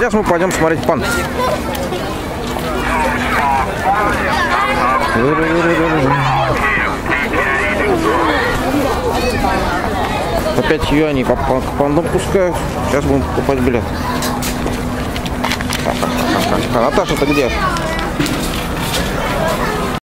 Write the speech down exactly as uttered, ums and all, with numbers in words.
сейчас мы пойдем смотреть панд. По пять юаней по пандам пускают. Сейчас будем покупать билет. Наташа, ты где?